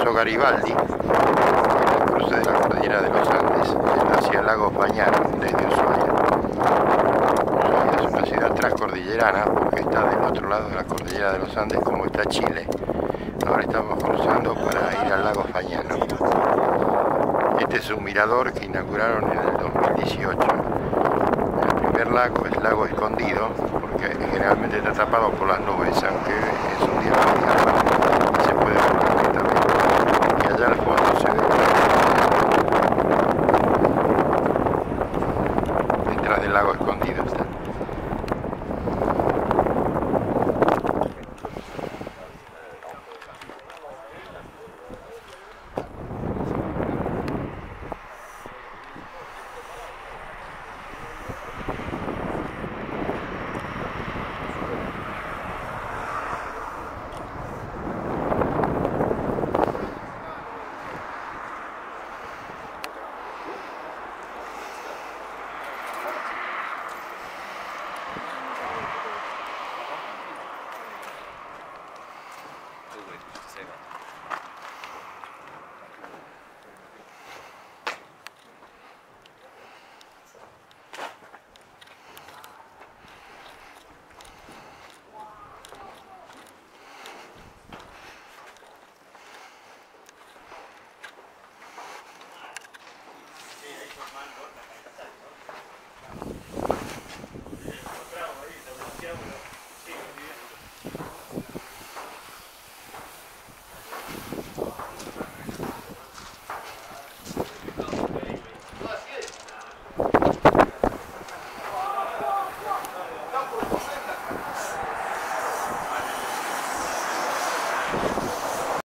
Alfonso Garibaldi, en el cruce de la cordillera de los Andes, hacia el lago Bañano, desde Ushuaia. Ushuaia es una ciudad transcordillerana porque está del otro lado de la cordillera de los Andes, como está Chile. Ahora estamos cruzando para ir al lago Bañano. Este es un mirador que inauguraron en el 2018. El primer lago es Lago Escondido, porque generalmente está tapado por las nubes, aunque es un día feriado, se puede ver perfectamente. Y allá al fondo se ve detrás del lago Escondido está. Say that.